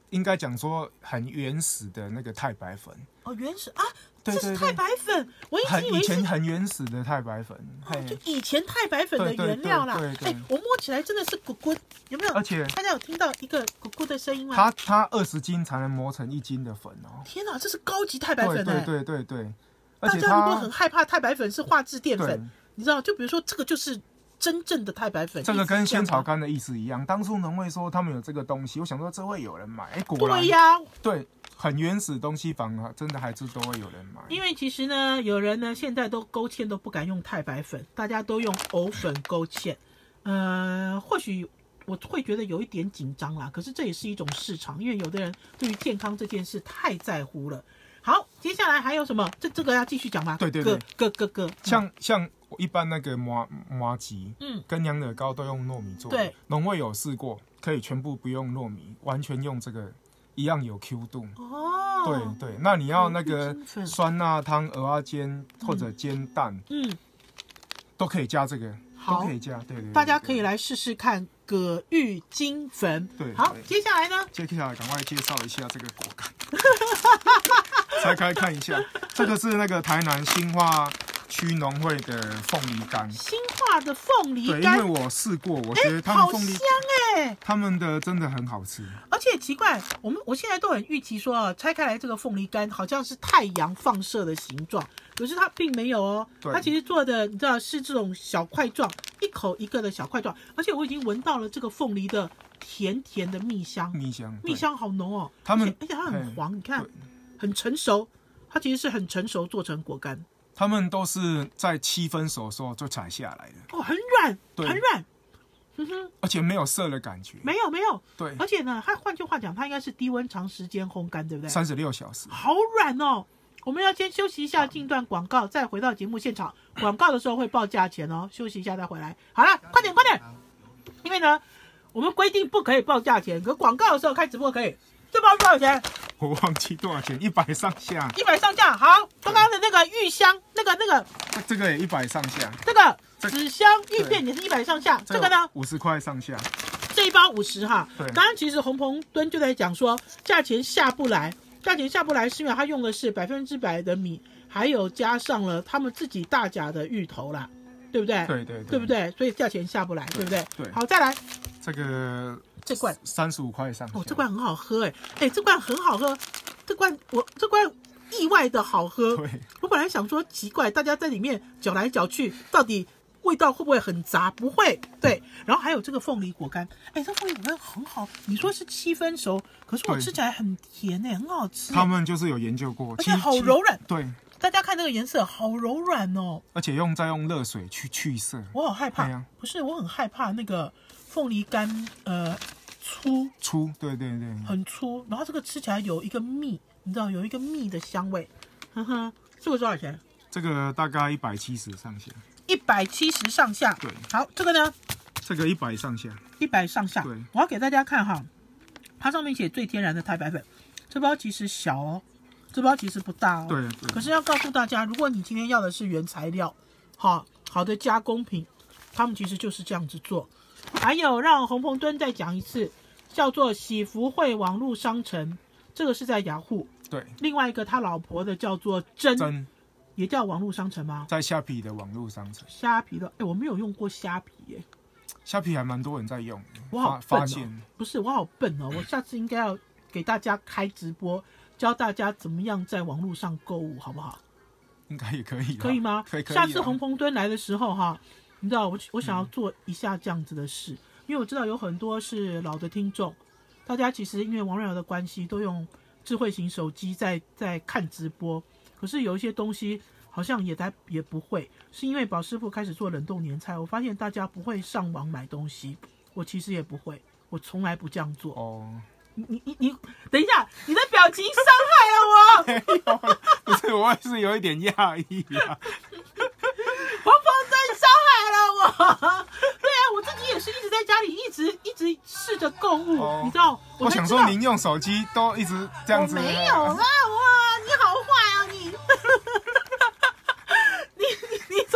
B: 应该讲说很原始的那个太白粉。
A: 哦，原始啊，
B: 对
A: 这是太白粉，我一直以为
B: 以前很原始的太白粉，
A: 就以前太白粉的原料啦。
B: 对，
A: 我摸起来真的是咕咕，有没有？
B: 而且
A: 大家有听到一个咕咕的声音吗？
B: 它20斤才能磨成1斤的粉哦。
A: 天哪，这是高级太白粉哎！
B: 对。
A: 大家如果很害怕太白粉是化制淀粉，你知道，就比如说这个就是真正的太白粉。
B: 这个跟仙草干的意思一样。当初农会说他们有这个东西，我想说这会有人买，果然
A: 对呀，
B: 对，很原始的东西反而真的还是都会有人买。
A: 因为其实呢，有人呢现在都勾芡都不敢用太白粉，大家都用藕粉勾芡。或许我会觉得有一点紧张啦，可是这也是一种市场，因为有的人对于健康这件事太在乎了。好，接下来还有什么？这个要继续讲吗？
B: 对，
A: 哥，
B: 像一般那个麻糬，跟娘惹糕都用糯米做的。对，农会有试过，可以全部不用糯米，完全用这个一样有 Q 度。哦，对，那你要那个酸辣汤、蚵仔煎或者煎蛋，都可以加这个。都可以加，对，
A: 大家可以来试试看葛玉金粉。
B: 对，
A: 好，接下来呢？
B: 接下来赶快介绍一下这个果干，拆开看一下，这个是那个台南新化区农会的凤梨干。
A: 新化的凤梨干，
B: 对，因为我试过，我觉得他们凤梨
A: 好香哎，
B: 他们的真的很好吃。
A: 而且奇怪，我现在都很预期说，拆开来这个凤梨干好像是太阳放射的形状。可是它并没有哦，它其实做的你知道是这种小块状，一口一个的小块状，而且我已经闻到了这个凤梨的甜甜的蜜香，蜜香好浓哦。而且它很黄，你看很成熟，它其实是很成熟做成果干。
B: 他们都是在7分熟的时候就采下来的
A: 哦，很软，很软，
B: 而且没有涩的感觉，
A: 没有，
B: 对，
A: 而且呢，它换句话讲，它应该是低温长时间烘干，对不对
B: ？36小时，
A: 好软哦。我们要先休息一下，进段广告，再回到节目现场。广告的时候会报价钱哦，休息一下再回来。好了，快点，因为呢，我们规定不可以报价钱，可广告的时候开直播可以。这包多少钱？
B: 我忘记多少钱，100上下。
A: 100上下，好。刚刚的那个玉香，那个，
B: 这个也100上下。
A: 这个紫香玉片也是100上下，这个呢
B: 50块上下。
A: 这一包50哈。对。刚刚其实洪鹏敦就在讲说，价钱下不来是因为他用的是100%的米，还有加上了他们自己大甲的芋头啦，对不对？对不对？所以价钱下不来，对不对？对。好，再来这罐
B: 35块上下。
A: 这罐很好喝哎，这罐很好喝，这罐意外的好喝。对。我本来想说奇怪，大家在里面搅来搅去，到底味道会不会很杂？不会，对。然后还有这个凤梨果干，这凤梨果干很好。你说是7分熟，可是我吃起来很甜很好吃。
B: 他们就是有研究过，
A: 而且好柔软。
B: 对，
A: 大家看这个颜色，好柔软哦。
B: 而且再用热水去色。
A: 我好害怕，不是，我很害怕那个凤梨干，粗，
B: 对，
A: 很粗。然后这个吃起来有一个蜜，你知道有一个蜜的香味。这个多少钱？
B: 这个大概170上下。
A: 170上下，
B: 对。
A: 好，这个呢？
B: 这个100上下。
A: 100上下。对。我要给大家看哈，它上面写最天然的太白粉，这包其实小哦，这包其实不大哦。对。可是要告诉大家，如果你今天要的是原材料，好的加工品，他们其实就是这样子做。还有让洪鹏敦再讲一次，叫做喜福汇网络商城，这个是在雅虎。对。另外一个他老婆的叫做真。也叫网络商城吗？
B: 在虾皮的网络商城。
A: 虾皮的，我没有用过虾皮耶。
B: 虾皮还蛮多人在用，
A: 我好笨哦。不是，我好笨哦。我下次应该要给大家开直播，教大家怎么样在网络上购物，好不好？
B: 应该也可以。
A: 可以吗？
B: 可以。
A: 下次洪鹏敦来的时候哈，你知道我想要做一下这样子的事，因为我知道有很多是老的听众，大家其实因为王瑞瑶的关系，都用智慧型手机在看直播。可是有一些东西好像也不会，是因为宝师傅开始做冷冻年菜，我发现大家不会上网买东西，我其实也不会，我从来不这样做。哦，你等一下，你的表情伤害了我。
B: 没有，不是，我也是有一点讶异啊。
A: 洪鹏敦伤害了我。对啊，我自己也是一直在家里一直试着购物，你知道？
B: 我想说您用手机都一直这样子。
A: 我没有啦，哇，你好坏啊你！你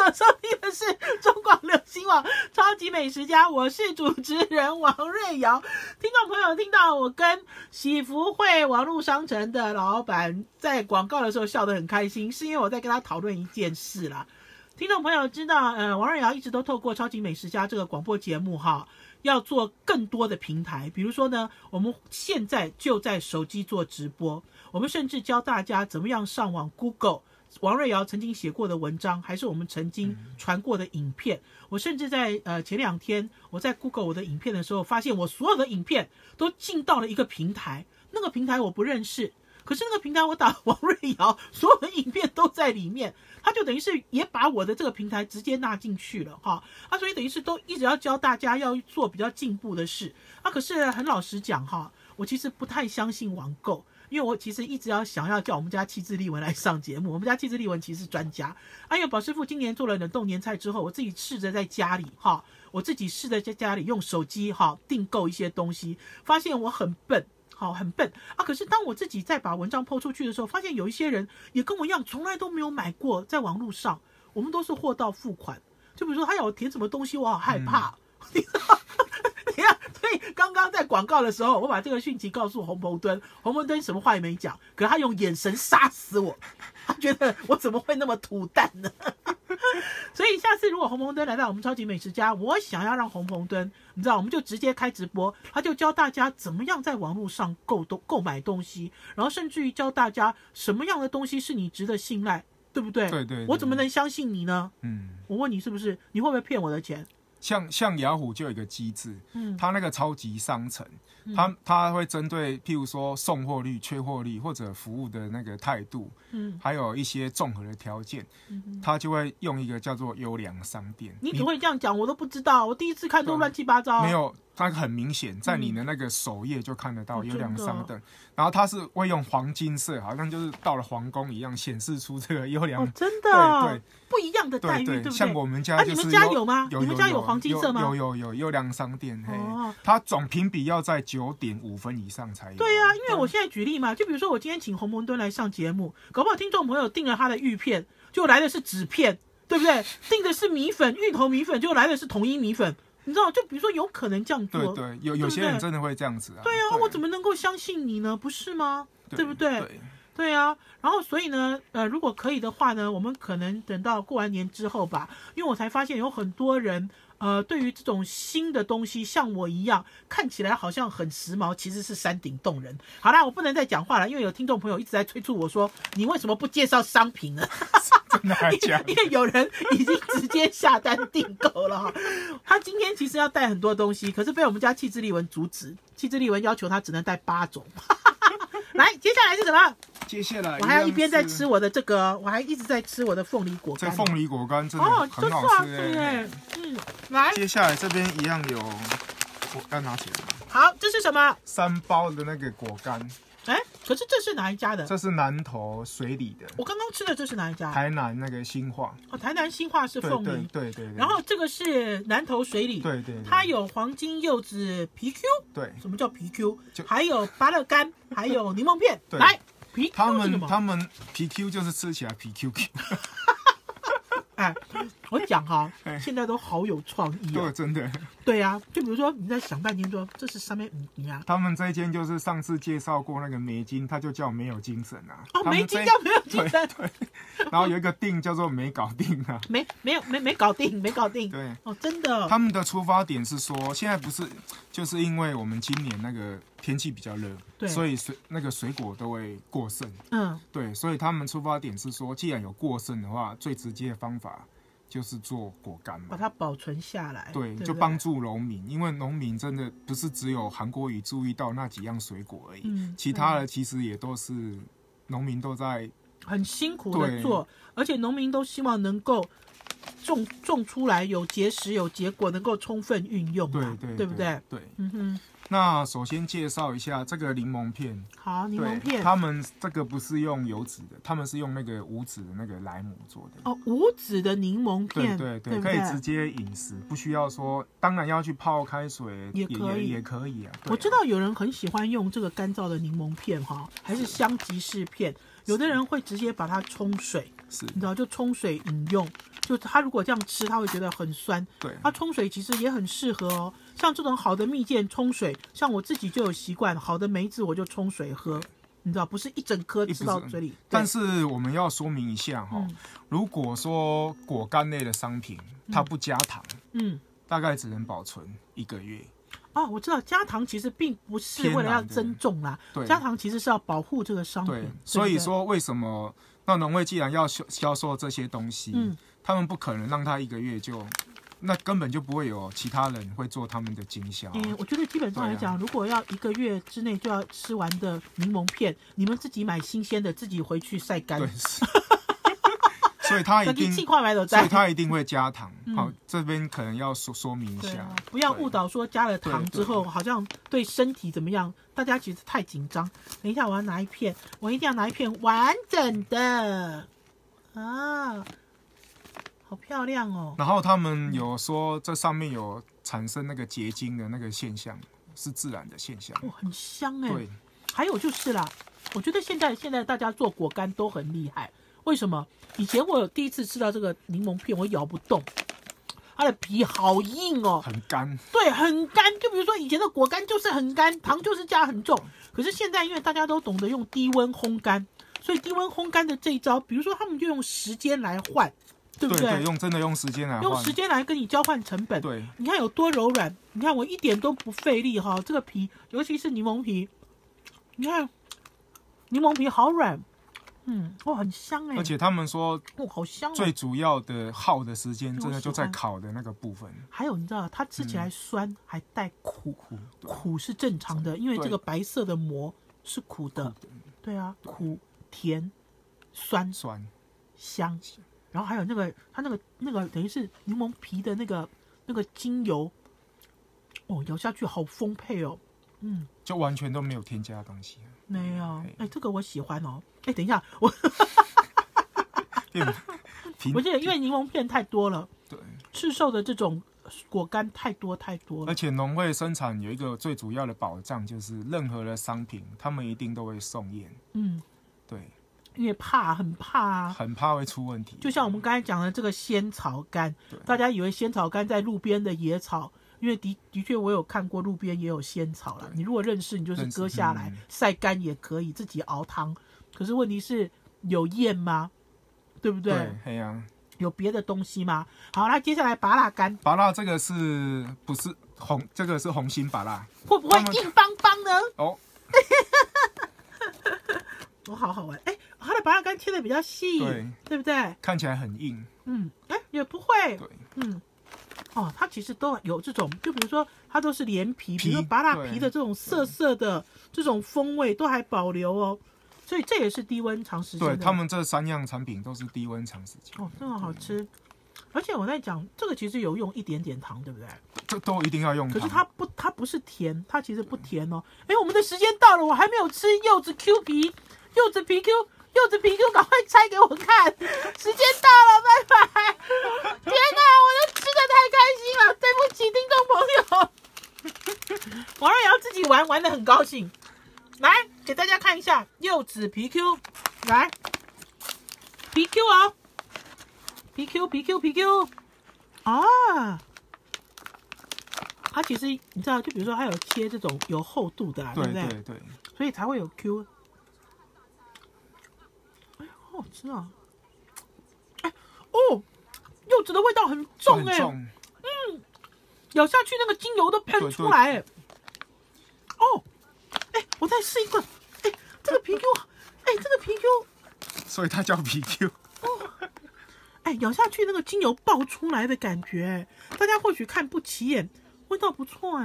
A: 所收听的是中广流行网超级美食家，我是主持人王瑞瑶。听众朋友听到我跟喜福会网络商城的老板在广告的时候笑得很开心，是因为我在跟他讨论一件事啦。听众朋友知道，王瑞瑶一直都透过超级美食家这个广播节目哈，要做更多的平台，比如说呢，我们现在就在手机做直播，我们甚至教大家怎么样上网 Google 王瑞瑶曾经写过的文章，还是我们曾经传过的影片。我甚至在前2天我在 Google 我的影片的时候，发现我所有的影片都进到了一个平台，那个平台我不认识，可是那个平台我打王瑞瑶，所有的影片都在里面，他就等于是也把我的这个平台直接纳进去了哈。所以等于是都一直要教大家要做比较进步的事可是很老实讲哈，我其实不太相信网购，因为我其实一直想要叫我们家气质丽文来上节目。我们家气质丽文其实是专家因为宝师傅今年做了冷冻年菜之后，我自己试着在家里我自己试着在家里用手机订购一些东西，发现我很笨很笨可是当我自己再把文章 po 出去的时候，发现有一些人也跟我一样从来都没有买过，在网络上我们都是货到付款。就比如说他要我填什么东西，我好害怕你知道所以刚刚在广告的时候，我把这个讯息告诉洪鹏敦，洪鹏敦什么话也没讲，可是他用眼神杀死我，他觉得我怎么会那么土蛋呢所以下次如果洪鹏敦来到我们超级美食家，我想要让洪鹏敦你知道，我们就直接开直播，他就教大家怎么样在网络上购买东西，然后甚至于教大家什么样的东西是你值得信赖，对不对？
B: 对对对，
A: 我怎么能相信你呢？我问你是不是，你会不会骗我的钱？
B: 像雅虎就有一个机制，它那个超级商城，它会针对譬如说送货率、缺货率或者服务的那个态度，还有一些综合的条件，它就会用一个叫做优良商店。
A: 你怎么会这样讲？我都不知道，我第一次看都乱七八糟。
B: 没有，它很明显在你的那个首页就看得到优良商店，然后它是会用黄金色，好像就是到了皇宫一样显示出这个优良。
A: 真的对不一样的待遇，对不对？
B: 像我们家就是
A: 你们家有吗？你们家有黄金色吗？
B: 有优良商店，它总评比要在9.5分以上才有。
A: 对啊，因为我现在举例嘛，就比如说我今天请洪鹏敦来上节目，搞不好听众朋友订了他的玉片，就来的是纸片，对不对？订的是米粉，芋头米粉，就来的是统一米粉。你知道，就比如说有可能这样做，
B: 对，有些人真的会这样子
A: 对啊，我怎么能够相信你呢？不是吗？对不对？对啊，然后所以呢，如果可以的话呢，我们可能等到过完年之后吧，因为我才发现有很多人，对于这种新的东西，像我一样看起来好像很时髦，其实是山顶洞人。好啦，我不能再讲话了，因为有听众朋友一直在催促我说，你为什么不介绍商品呢？
B: 真的还讲，
A: 因为有人已经直接下单订购了哈。他今天其实要带很多东西，可是被我们家气质丽文阻止，气质丽文要求他只能带8种。来，接下来是什么？
B: 接下来
A: 我还要一边在吃我的这个，我还一直在吃我的凤梨果干。
B: 这凤梨果干真的很好吃来，接下来这边一样有，我要拿起来。
A: 好，这是什么
B: ？3包的那个果干。
A: 可是这是哪一家的？
B: 这是南投水里的。
A: 我刚刚吃的这是哪一家？
B: 台南那个新化。
A: 台南新化是凤梨。
B: 对。
A: 然后这个是南投水里。
B: 对。
A: 它有黄金柚子皮 Q。
B: 对。
A: 什么叫皮 Q？还有芭乐干，还有柠檬片。来，皮 Q 是什么？
B: 他们皮 Q 就是吃起来皮 QQ。
A: 我讲现在都好有创意
B: 对，真的。
A: 对啊，就比如说你在想半天说这是上面
B: 他们这一间就是上次介绍过那个梅金，他就叫没有精神
A: 梅金叫没有精神。
B: 对。然后有一个定叫做没搞定
A: 没搞定，没搞定。
B: 对。
A: 真的。
B: 他们的出发点是说，现在不是就是因为我们今年那个天气比较热，
A: 对，
B: 所以那个水果都会过剩。对，所以他们出发点是说，既然有过剩的话，最直接的方法就是做果干嘛，
A: 把它保存下来。
B: 对，就帮助农民，因为农民真的不是只有韩国瑜注意到那几样水果而已，其他的其实也都是农民都在
A: 很辛苦的做，而且农民都希望能够种出来有结实有结果，能够充分运用嘛，对不对？
B: 对。那首先介绍一下这个柠檬片。
A: 好，柠檬片。
B: 他们这个不是用油脂的，他们是用那个无脂的那个莱姆做的。
A: 无脂的柠檬片。
B: 对，可以直接饮食，不需要说，当然要去泡开水也可以啊。
A: 我知道有人很喜欢用这个干燥的柠檬片还是香吉士片，有的人会直接把它冲水。
B: 是，
A: 你知道就冲水饮用，就他如果这样吃，他会觉得很酸。
B: 对，
A: 他冲水其实也很适合哦，像这种好的蜜饯冲水，像我自己就有习惯，好的梅子我就冲水喝。你知道不是一整颗吃到嘴里，
B: 但是我们要说明一下哈，如果说果干类的商品它不加糖，大概只能保存1个月。
A: 哦，我知道加糖其实并不是为了要增重啦，加糖其实是要保护这个商品。
B: 对，所以说为什么那农会既然要销售这些东西，他们不可能让它1个月就。那根本就不会有其他人会做他们的经销。
A: 我觉得基本上来讲，如果要1个月之内就要吃完的柠檬片，你们自己买新鲜的，自己回去晒干。
B: 对，所以他一定会加糖。好，这边可能要说明一下，
A: 不要误导说加了糖之后好像对身体怎么样，大家其实太紧张。等一下，我要拿一片，我一定要拿一片完整的啊。好漂亮哦！
B: 然后他们有说这上面有产生那个结晶的那个现象，是自然的现象。
A: 很香哎。
B: 对，
A: 还有就是啦，我觉得现在大家做果干都很厉害。为什么？以前我有第一次吃到这个柠檬片，我咬不动，它的皮好硬哦，
B: 很干。
A: 对，很干。就比如说以前的果干就是很干，糖就是加很重。可是现在因为大家都懂得用低温烘干，所以低温烘干的这一招，比如说他们就用时间来换。对不对？
B: 真的用时间来换，
A: 用时间来跟你交换成本。
B: 对，
A: 你看有多柔软，你看我一点都不费力哈。这个皮，尤其是柠檬皮，你看柠檬皮好软，很香哎。
B: 而且他们说，
A: 好香。
B: 最主要的耗的时间，真的就在烤的那个部分。
A: 还有你知道，它吃起来酸，还带苦，苦是正常的，因为这个白色的膜是苦的。对啊，苦、甜、酸、香。然后还有它那个等于是柠檬皮的那个精油，咬下去好丰沛哦，
B: 就完全都没有添加东西。
A: 没有，这个我喜欢哦。等一下，我记得因为柠檬片太多了，
B: 对，
A: 市售的这种果干太多了。
B: 而且农会生产有一个最主要的保障，就是任何的商品，他们一定都会送验。对。
A: 因为很怕
B: 会出问题。
A: 就像我们刚才讲的这个仙草干，大家以为仙草干在路边的野草，因为的确我有看过路边也有仙草啦。你如果认识，你就是割下来晒干也可以，自己熬汤。可是问题是有验吗？对不对？
B: 对呀。
A: 有别的东西吗？好，那接下来芭乐干。
B: 芭乐这个是不是红？这个是红心芭乐，
A: 会不会硬邦邦呢？
B: 哦。
A: 好好玩它的芭乐干切的比较细，对不对？
B: 看起来很硬，
A: 也不会，对，它其实都有这种，就比如说它都是连皮，比如说芭乐皮的这种涩的这种风味都还保留哦，所以这也是低温长时间的。
B: 对，他们这3样产品都是低温长时间，
A: 真的好吃。而且我在讲这个其实有用一点点糖，对不对？
B: 这都一定要用糖。
A: 可是它不是甜，它其实不甜哦。我们的时间到了，我还没有吃柚子 Q 皮，柚子皮 Q，赶快拆给我看！时间到了，拜拜！天哪，我吃的太开心了，对不起听众朋友。王瑞瑶自己玩得很高兴，来给大家看一下柚子皮 Q， 来皮 Q 哦，皮 Q 啊！它其实你知道，就比如说它有切这种有厚度的啦，对不对？
B: 对，
A: 所以才会有 Q。好好吃啊！柚子的味道很重咬下去那个精油都喷出来我再试一个，这个皮 Q，这个皮 Q，
B: 所以它叫皮 Q。
A: 咬下去那个精油爆出来的感觉，大家或许看不起眼，味道不错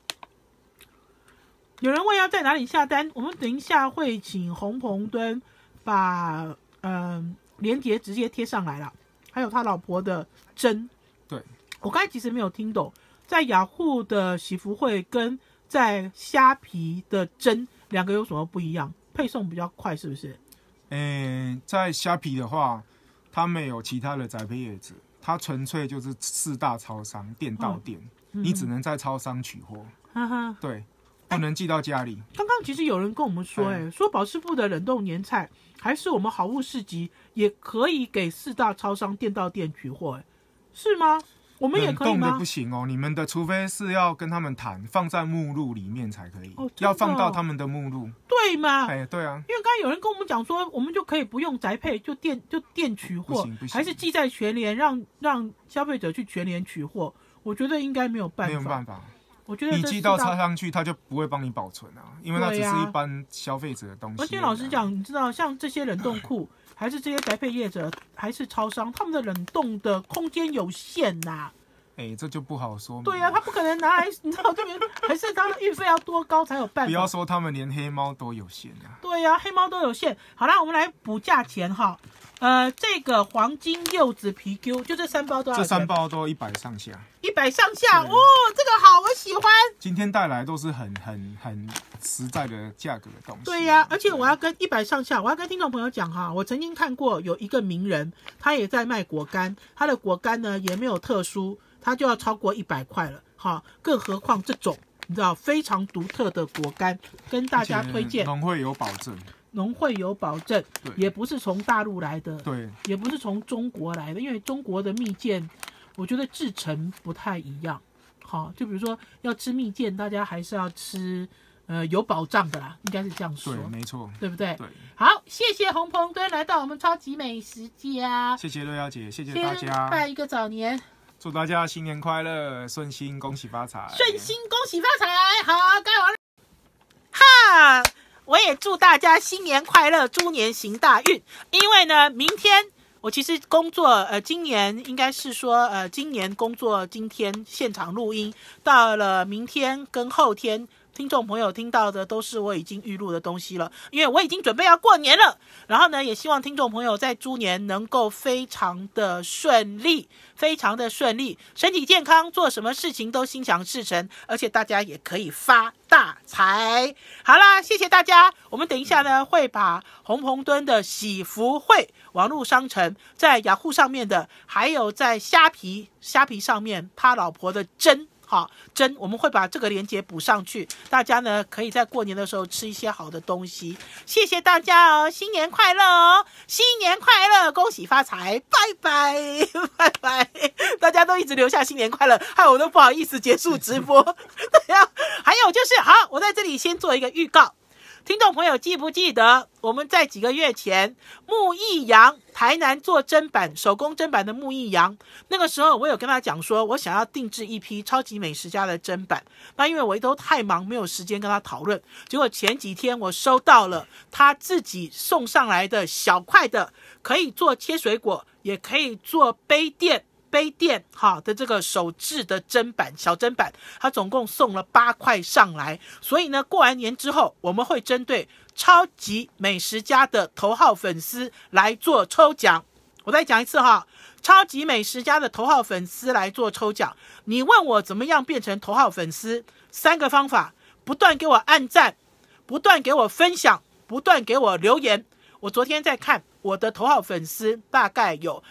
A: 有人问要在哪里下单，我们等一下会请洪鹏敦把连结直接贴上来了，还有他老婆的针。
B: 对，
A: 我刚才其实没有听懂，在雅虎的喜福会跟在虾皮的针两个有什么不一样？配送比较快是不是？
B: 在虾皮的话，它没有其他的宅配业者，它纯粹就是4大超商店到店，你只能在超商取货。对， 不能寄到家里。
A: 刚刚其实有人跟我们说，说宝师傅的冷冻年菜还是我们好物市集也可以给4大超商店到店取货，是吗？我们也可以吗？
B: 冷冻的不行哦，你们的除非是要跟他们谈，放在目录里面才可以，要放到他们的目录，
A: 对吗？
B: 对啊，
A: 因为刚刚有人跟我们讲说，我们就可以不用宅配，就店取货，
B: 不行，
A: 还是寄在全联，让消费者去全联取货。我觉得应该没有办法。我觉得
B: 你寄到超商去，他就不会帮你保存啊，因为那只是一般消费者的东西。
A: 而且老实讲，你知道，像这些冷冻库，还是这些宅配业者，还是超商，他们的冷冻的空间有限呐。
B: 这就不好说。
A: 对啊，他不可能拿来，你知道这边还是他的运费要多高才有办法。
B: 不要说他们连黑猫都有限啊。
A: 对啊，黑猫都有限。好啦，我们来补价钱哈。这个黄金柚子皮 Q 就这3包多少钱？
B: 这3包都100上下。
A: 100上下哦，这个好，我喜欢。
B: 今天带来都是很实在的价格的东西。
A: 对呀，而且我要跟100上下，我要跟听众朋友讲哈，我曾经看过有一个名人，他也在卖果干，他的果干呢也没有特殊，他就要超过100块了哈，更何况这种你知道非常独特的果干，跟大家推荐。
B: 农会有保证。
A: 农会有保证，也不是从大陆来的，
B: 对，
A: 也不是从中国来的，因为中国的蜜饯，我觉得制成不太一样。好，就比如说要吃蜜饯，大家还是要吃有保障的啦，应该是这样说，
B: 对，没错，
A: 对不对？
B: 对。
A: 好，谢谢洪鹏敦来到我们超级美食家，
B: 谢谢瑞瑶姐，谢谢大家，
A: 拜一个早年，
B: 祝大家新年快乐，顺心，恭喜发财，
A: 顺心，恭喜发财。好，该完了，哈。我也祝大家新年快乐，猪年行大运。因为呢，明天我其实工作，今年应该是说，今年工作今天现场录音，到了明天跟后天，听众朋友听到的都是我已经预录的东西了，因为我已经准备要过年了。然后呢，也希望听众朋友在猪年能够非常的顺利，非常的顺利，身体健康，做什么事情都心想事成，而且大家也可以发大财。好啦，谢谢大家。我们等一下呢，会把洪鹏敦的喜福会网络商城在雅虎上面的，还有在虾皮上面他老婆的针，我们会把这个链接补上去，大家呢可以在过年的时候吃一些好的东西。谢谢大家哦，新年快乐哦，新年快乐，恭喜发财，拜拜拜拜。大家都一直留下新年快乐，害我都不好意思结束直播。对啊，还有就是好，我在这里先做一个预告。听众朋友记不记得我们在几个月前木易羊台南做砧板手工砧板的木易羊，那个时候我有跟他讲说我想要定制一批超级美食家的砧板，那因为我都太忙没有时间跟他讨论，结果前几天我收到了他自己送上来的小块的可以做切水果也可以做杯垫好的这个手制的砧板小砧板，他总共送了8块上来。所以呢，过完年之后我们会针对超级美食家的头号粉丝来做抽奖。我再讲一次哈，超级美食家的头号粉丝来做抽奖。你问我怎么样变成头号粉丝，3个方法：不断给我按赞，不断给我分享，不断给我留言。我昨天在看我的头号粉丝大概有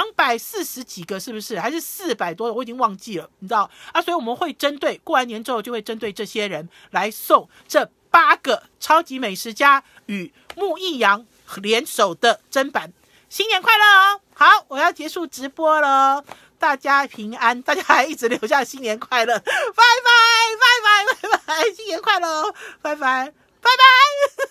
A: 240几个，是不是？还是400多，我已经忘记了，你知道啊？所以我们会针对过完年之后，就会针对这些人来送这8个超级美食家与木易羊联手的砧板。新年快乐哦！好，我要结束直播了，大家平安，大家还一直留下新年快乐，拜拜拜拜拜拜，新年快乐哦，拜拜拜拜。